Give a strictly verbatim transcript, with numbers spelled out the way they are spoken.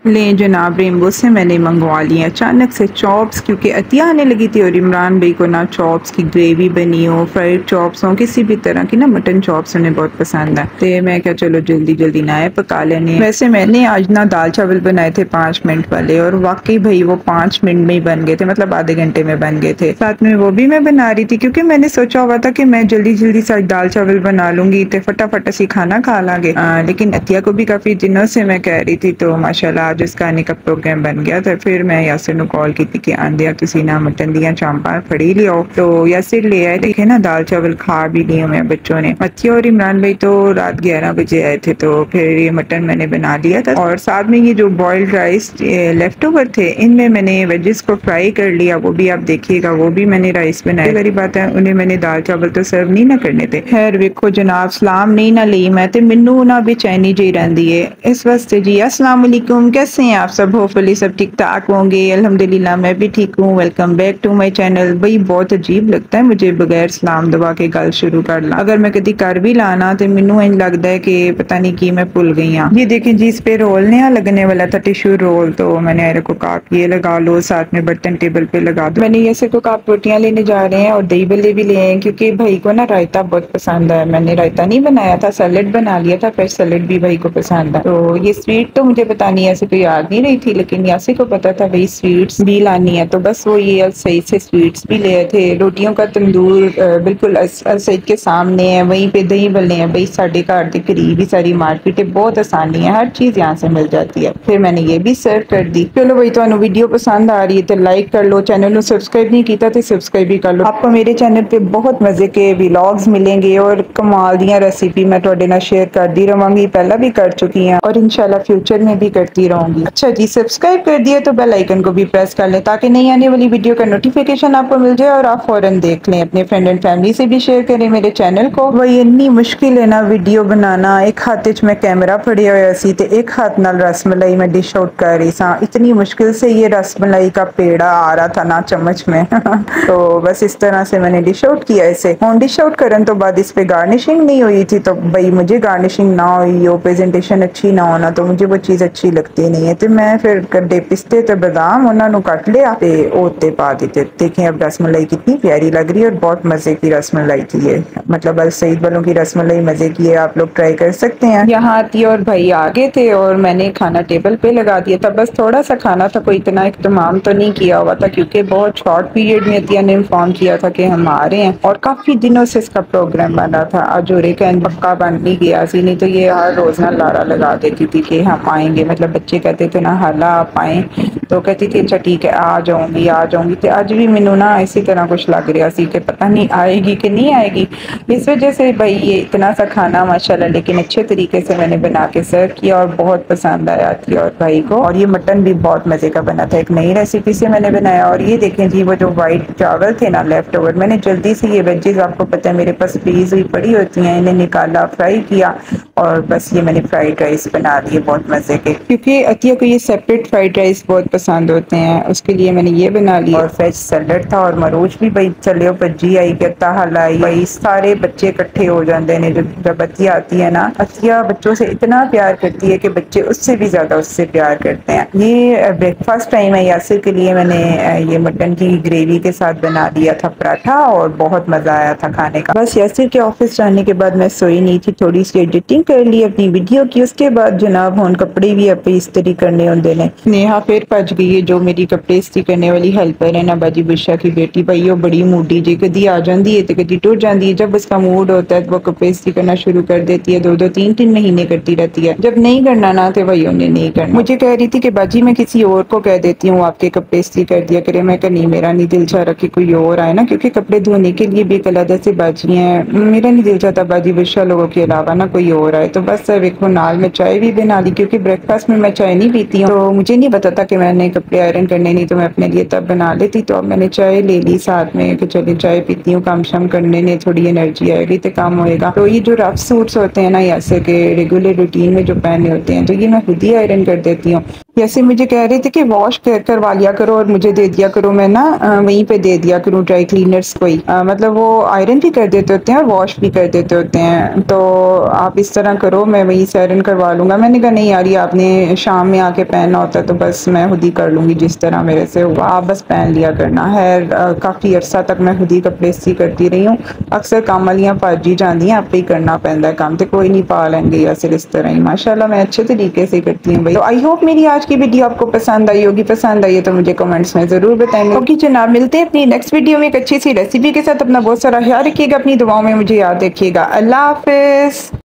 ले जनाब रेनबो से मैंने मंगवा ली अचानक से चॉप्स, क्योंकि अतिया आने लगी थी और इमरान भाई को ना चॉप्स की ग्रेवी बनी हो, फ्राइड चॉप्स हो, किसी भी तरह की ना मटन चॉप्स उन्हें बहुत पसंद है। तो मैं क्या चलो जल्दी जल्दी ना पका लेने। वैसे मैंने आज ना दाल चावल बनाए थे पाँच मिनट वाले, और वाकई भाई वो पाँच मिनट में ही बन गए थे, मतलब आधे घंटे में बन गए थे। साथ में वो भी मैं बना रही थी क्योंकि मैंने सोचा हुआ था कि मैं जल्दी जल्दी से दाल चावल बना लूंगी तो फटाफट सी खाना खा लांगे। लेकिन अतिया को भी काफी दिनों से मैं कह रही थी, तो माशाल्लाह आज उसका आने का प्रोग्राम बन गया। तो फिर मैं यासिर ਨੂੰ कॉल की थी कि आंदिया तुसी ना मटन दियां चांपा फड़ी लियो। तो यासिर ले आए, देखे ना दाल चावल खा भी लिए मैं बच्चों ने। अतिया और इमरान भाई तो रात ग्यारह बजे आए थे, तो फिर ये मटन मैंने बना लिया था। और साथ में ये जो boiled rice left over the, इनमें मैंने वेजिस को फ्राई कर लिया, वो भी आप देखिएगा, वो भी मैंने राइस बनाया। वाली बात है, उन्हें मैंने दाल चावल तो सर्व नहीं ना करने थे। खैर वेखो जनाब, सलाम नहीं ना ली मैं ते मैनू ना बेचैनी जी रही है इस वास्ते जी। अस्सलाम वालेकुम, कैसे हैं आप सब? होपफुली सब ठीक ठाक होंगे। अल्हम्दुलिल्लाह मैं भी ठीक हूँ। Welcome back to my channel. भाई बहुत अजीब लगता है मुझे बगैर सलाम दबा के गल शुरू कर ला। अगर मैं कभी कर भी लाना तो मैनू इंज लगता है कि पता नहीं की मैं भूल गई हाँ। ये देखें जी, इस पे रोल नया लगने वाला था, टिश्यू रोल। तो मैंने को काप ये लगा लो, साथ में बर्तन टेबल पे लगा दो। मैंने ऐसे को काप रोटियां लेने जा रहे हैं और दही बल्ले भी ले आए, क्योंकि भाई को ना रायता बहुत पसंद है। मैंने रायता नहीं बनाया था, सैलेड बना लिया था, फिर सैलेड भी भाई को पसंद है। तो ये स्वीट तो मुझे पता नहीं ऐसे तो याद नहीं रही थी, लेकिन यासी को पता था भाई स्वीट्स भी लानी है, तो बस वो ये सही से स्वीट्स भी ले आए थे। रोटियों का तंदूर बिल्कुल सईद के सामने है, वहीं पे दही बल्ले हैं भाई साढ़े घर के करीब ही सारी मार्केट है, बहुत आसानी है, हर चीज यहाँ से मिल जाती है। फिर मैंने ये भी सर्व कर दी। चलो भाई तो वीडियो पसंद आ रही है तो लाइक कर लो, चैनल को सब्सक्राइब नहीं किया तो सब्सक्राइब भी कर लो। आपको मेरे चैनल पे बहुत मजे के व्लॉग्स मिलेंगे और कमाल दियां रेसिपी मैं थोड़े नाल शेयर करती रहूंगी, पहला भी कर चुकी हैं और इंशाल्लाह फ्यूचर में भी करती रहूंगी। अच्छा जी, सब्सक्राइब कर दिया तो बेल आइकन को भी प्रेस कर लें ताकि नई आने वाली वीडियो का नोटिफिकेशन आपको मिल जाए और आप फौरन देख लें। अपने फ्रेंड एंड फैमिली से भी शेयर करें मेरे चैनल को। वही इतनी मुश्किल है ना वीडियो बनाना, एक हाथ में कैमरा फड़िया हुआ सी ते एक हाथ नाल रसमलाई में डिश आउट कर रही सा। इतनी मुश्किल से ये रसमलाई का पेड़ा आ रहा था ना चम्मच में तो बस इस तरह से मैंने डिश आउट किया इसे। हम डिश आउट करने तो बाद इस पे गार्निशिंग नहीं हुई थी, तो भाई मुझे गार्निशिंग ना हुई हो, प्रेजेंटेशन अच्छी ना होना, तो मुझे वो चीज अच्छी लगती नहीं है। तो मैं फिर गड्ढे पिस्ते ते बादाम उन्होंने कट लिया ते ओते पा दिते। देखें अब रसमलाई कितनी प्यारी लग रही है और बहुत मजे की रसमलाई थी ये, मतलब अल सईद वालों की रसमलाई मजे की है, आप लोग ट्राई कर सकते हैं। यहाँ आती और भाई आगे थे और मैंने खाना टेबल पे लगा दिया था। बस थोड़ा सा खाना था, कोई इतना इख्तिमाम तो नहीं किया हुआ था, क्योंकि बहुत शॉर्ट पीरियड में अतिया ने इन्फॉर्म किया था कि हम आ रहे हैं और काफी दिनों से इसका प्रोग्राम बना था। आज और एक पक्का बन नहीं गया सी, नहीं तो ये हर रोज ना लारा लगा देती थी कि हम आएंगे, मतलब बच्चे कहते थे ना हाला आप आए, तो कहती थी अच्छा ठीक है आ जाऊंगी आ जाऊंगी। तो आज भी मैनू ना इसी तरह कुछ लग रहा सी कि पता नहीं आएगी कि नहीं आएगी। इस वजह से भाई ये इतना सा खाना माशाल्लाह लेकिन अच्छे तरीके से मैंने बना के सर्व किया और बहुत पसंद आया थी और भाई को। और ये मटन भी बहुत मजे का बना था, एक नई रेसिपी से मैंने बनाया। और ये देखें जी, वो जो व्हाइट चावल थे ना लेफ्ट ओवर, मैंने जल्दी से ये वेजेस, आपको पता है मेरे पास फ्रीज हुई पड़ी होती हैं, इन्हें निकाला, फ्राई किया और बस ये मैंने फ्राइड राइस बना दिए बहुत मजे के, क्योंकि अतिया को ये सेपरेट फ्राइड राइस बहुत पसंद होते हैं, उसके लिए मैंने ये बना लिया। और वेज सैलड था और मरोज भी भाई चले भज्जी आई गत्ता हलाई, भाई सारे बच्चे इकट्ठे हो जाते हैं। जब जब अतिया आती है ना, अतिया बच्चों से इतना प्यार करती है कि बच्चे उससे भी ज्यादा उससे प्यार करते हैं। ये ब्रेकफास्ट टाइम है, यासिर के लिए मैंने ये मटन की ग्रेवी के साथ बना दिया था पराठा और बहुत मजा आया था खाने का। बस यासिर के ऑफिस जाने के बाद मैं सोई नहीं थी, थोड़ी सी एडिटिंग कर ली अपनी वीडियो की। उसके बाद जनाब हुन कपड़े भी आप इस्त्री करने होंगे ने। नेहा फिर भज गई है, जो मेरी कपड़े इस्त्री करने वाली हेल्पर है ना बाजी बुशा की बेटी, भाई वो बड़ी मूडी जी, कदी आ जाती है तो कदी टूट जाती है। जब उसका मूड होता है तो वो कपड़े इस्त्री करना शुरू कर देती है, दो दो तीन तीन महीने करती रहती है। जब नहीं करना ना तो भाई उन्हें नहीं करना। मुझे कह रही थी कि बाजी मैं किसी और को कह देती हूँ आपके कपड़े इस्त्री कर दिया करे। मैं कह नहीं, मेरा नहीं दिल चाह रहा कि कोई और आए ना, क्योंकि कपड़े धोने के लिए भी एक अलग से बाजी है, मेरा नहीं दिल चाहता बाजी बुशा लोगों के अलावा ना कोई और आए। तो बस देखो नाल में चाय भी बना ली, क्योंकि ब्रेकफास्ट में मैं चाय नहीं पीती हूँ, तो मुझे नहीं पता था कि मैंने कपड़े आयरन करने, नहीं तो मैं अपने लिए तब बना लेती। तो अब मैंने चाय ले ली साथ में कि चलिए चाय पीती हूँ, काम शाम करने में थोड़ी एनर्जी आएगी तो काम होएगा। तो ये जो रफ सूट्स होते हैं ना ऐसे के रेगुलर रूटीन में जो पहने होते हैं, तो ये मैं खुद ही आयरन कर देती हूँ। जैसे मुझे कह रहे थे कि वॉश कर करवा लिया करो और मुझे दे दिया करो, मैं ना अ, वहीं पे दे दिया करूँ ड्राई क्लीनर्स को ही। अ, मतलब वो आयरन भी कर देते होते हैं और वॉश भी कर देते होते हैं, तो आप इस तरह करो, मैं वहीं से आयरन करवा लूँगा। मैंने कहा नहीं यार, ये आपने शाम में आके पहनना होता है तो बस मैं खुद ही कर लूँगी, जिस तरह मेरे से हुआ आप बस पहन लिया करना है। काफ़ी अरसा तक मैं खुद ही कपड़े इस्त्री करती रही हूँ। अक्सर काम वालियाँ भज ही जाती हैं, आपे ही करना पैंदा है काम, तो कोई नहीं पा लेंगे या सिर्फ इस तरह ही। माशाल्लाह मैं अच्छे तरीके से करती हूँ भाई। तो आई होप मेरी आज की वीडियो आपको पसंद आई होगी। पसंद आई है तो मुझे कमेंट्स में ज़रूर बताएंगे। ओके जनाब, मिलते हैं अपनी नेक्स्ट वीडियो में एक अच्छी सी रेसिपी के साथ। अपना बहुत सारा ख्याल रखिएगा, अपनी दुआओं में मुझे याद रखिएगा। अल्लाह हाफिज़।